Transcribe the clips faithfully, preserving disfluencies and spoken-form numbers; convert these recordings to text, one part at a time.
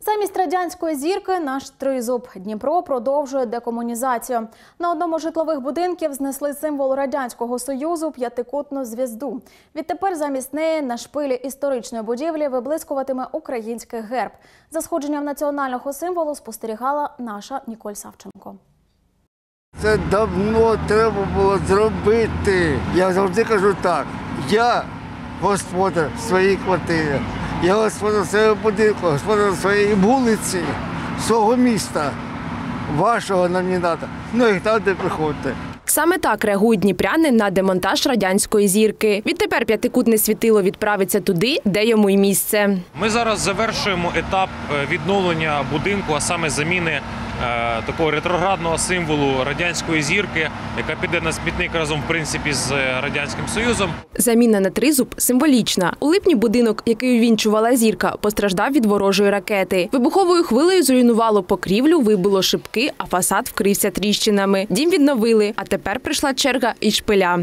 Замість радянської зірки наш тризуб. Дніпро продовжує декомунізацію. На одному з житлових будинків знесли символ Радянського Союзу – п'ятикутну звізду. Відтепер замість неї на шпилі історичної будівлі виблискуватиме український герб. За сходженням національного символу спостерігала наша Ніколь Савченко. Це давно треба було зробити. Я завжди кажу так, я господар своєї квартири, я господар свого будинку, господар своєї вулиці, свого міста, вашого номіната. Ну і там, де приходите. Саме так реагують дніпряни на демонтаж радянської зірки. Відтепер п'ятикутне світило відправиться туди, де йому й місце. Ми зараз завершуємо етап відновлення будинку, а саме заміни е, такого ретроградного символу радянської зірки, яка піде на смітник разом, в принципі, з Радянським Союзом. Заміна на тризуб символічна. У липні будинок, який увінчувала зірка, постраждав від ворожої ракети. Вибуховою хвилею зруйнувало покрівлю, вибило шибки, а фасад вкрився тріщинами. Дім відновили, а тепер прийшла черга і шпиля.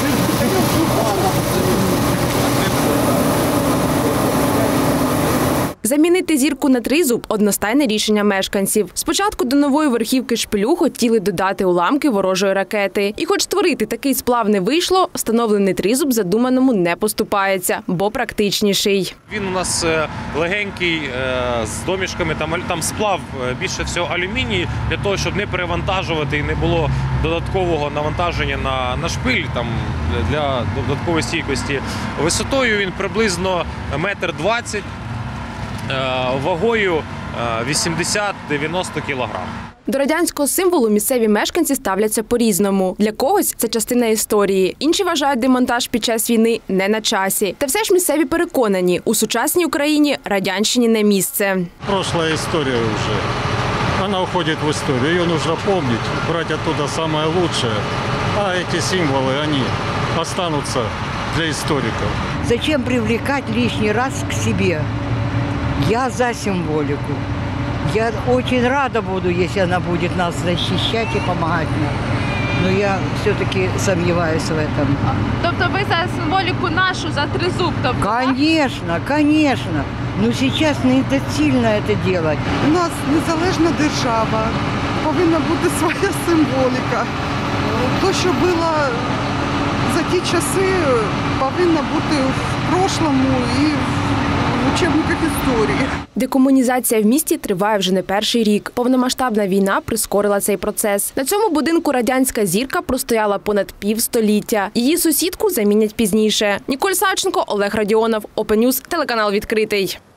Замінити зірку на тризуб – одностайне рішення мешканців. Спочатку до нової верхівки шпилю хотіли додати уламки ворожої ракети. І хоч створити такий сплав не вийшло, встановлений тризуб задуманому не поступається, бо практичніший. Він у нас легенький, з домішками, там, там сплав більше всього алюміній, для того, щоб не перевантажувати і не було додаткового навантаження на, на шпиль там, для додаткової стійкості. Висотою він приблизно метр двадцять. Вагою вісімдесят-дев'яносто кілограм. До радянського символу місцеві мешканці ставляться по-різному. Для когось це частина історії. Інші вважають демонтаж під час війни не на часі. Та все ж місцеві переконані, у сучасній Україні радянщині не місце. Прошлая історія вже. Вона уходить в історію. Її потрібно пам'ятати, брати оттуда самое лучшее. А ці символи, вони остануться для істориків. Зачем привлекать лишний раз к себе? Я за символику. Я очень рада буду, если она будет нас защищать и помогать нам. Но я все-таки сомневаюсь в этом. Тобто ви за символіку нашу, за тризуб? Тобто, конечно, конечно. Но сейчас недоцільно это делать. У нас незалежна держава, повинна бути своя символіка. То, що було за ті часи, повинно бути в прошлому і в учебниках історії. Декомунізація в місті триває вже не перший рік. Повномасштабна війна прискорила цей процес. На цьому будинку радянська зірка простояла понад півстоліття. Її сусідку замінять пізніше. Ніколь Савченко, Олег Радіонов, Open News, телеканал «Відкритий».